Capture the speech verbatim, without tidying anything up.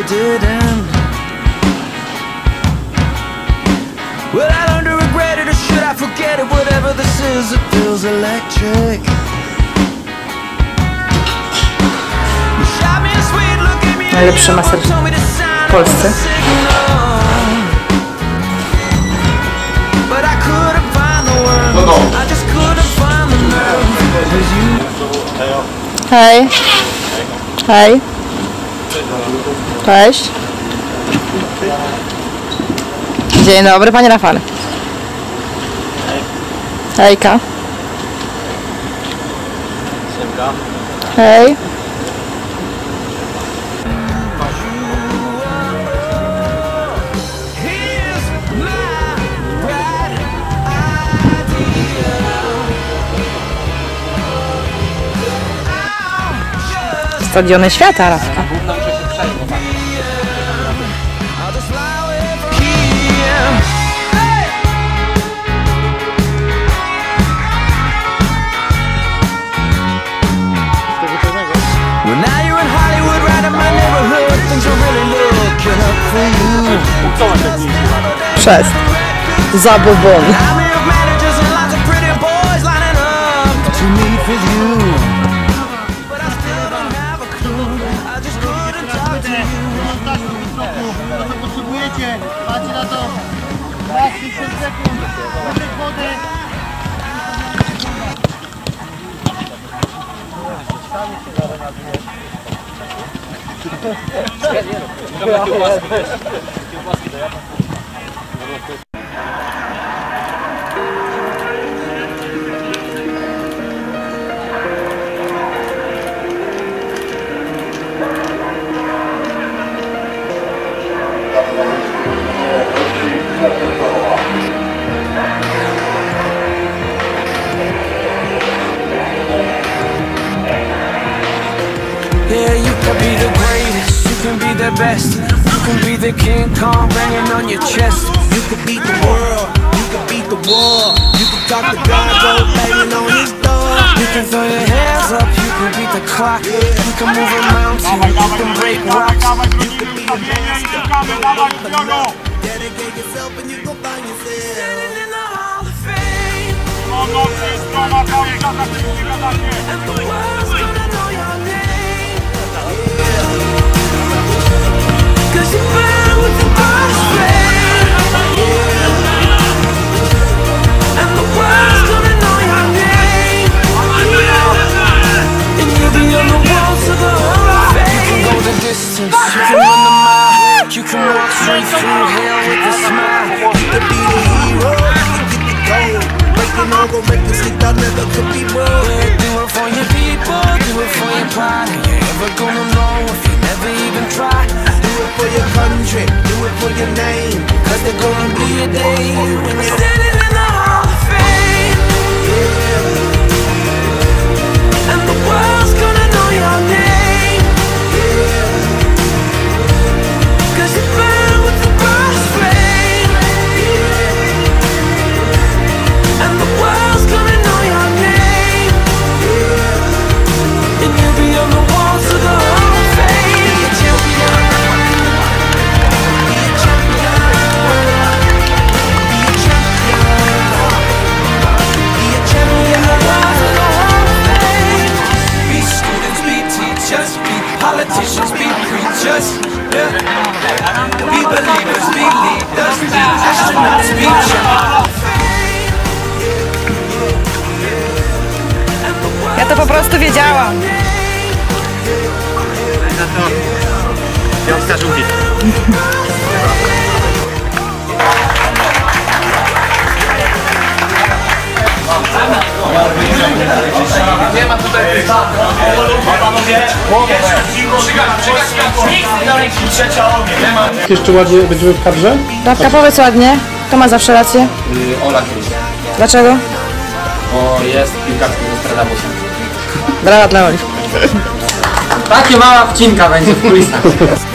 they didn't. Well, I learned to regret it, or should I forget it? Whatever this is, it feels electric. You shot me a sweet look, gave me a Najlepszy maser w Polsce. But I couldn't find the words. I just couldn't find the nerve. Hej. Hej. Cześć. Dzień dobry, panie Rafale. Hejka. Hej. Stadiony świata, Rafka. Przez zabobon. Potrzebujecie, macie na to dwadzieścia sekund, łyżek wody. Yeah, you can be the greatest, you can be the best. You can be the King Kong banging on your chest. You can beat the world, you can beat the war. You can talk to God, go banging on his door. You can throw your hands up, you can beat the clock. You can move a mountain, you can break rocks. You can be a master, dedicate yourself and you go find yourself standing in the Hall of Fame. And the world's gonna know your name. Cause you burn with the burst flame. And the world's gonna know your name. And you'll be on the walls of the Hall of Fame. You can go the distance, you can run the mile. You can walk straight through hell with a smile. You can be the hero, you can get the gold. Breaking all gon' make us think that never could be wrong. Yeah, do it for your people, do it for your pride. You ain't ever gonna know if you never even try. Do it for your country, do it for your name. Cause there's gonna be a day when you're standing in the Hall of Fame. Yeah. And the world's gonna know your name. Yeah. Cause you burn with the burst flame. Yeah. And the world's gonna know your name. Yeah. And you'll be on the walls of the Hall of Fame. Be a champion. Be a champion. Be a champion. Be a champion. The walls of the Hall of Fame. Be students, be teachers, be politicians, be preachers. Yeah. Be believers, be leaders, be astronauts, be champions. Ja to po prostu wiedziałam. Za to piątka żółwi. Nie ma tutaj Jeszcze ładnie będziemy w kadrze? Rafka, powiedz ładnie. Kto ma zawsze rację? Yy, Ola Król. Dlaczego? Bo jest piłkarskim Nostradamusem. Brawa dla Oli. Takie mała wcinka będzie w kulisach.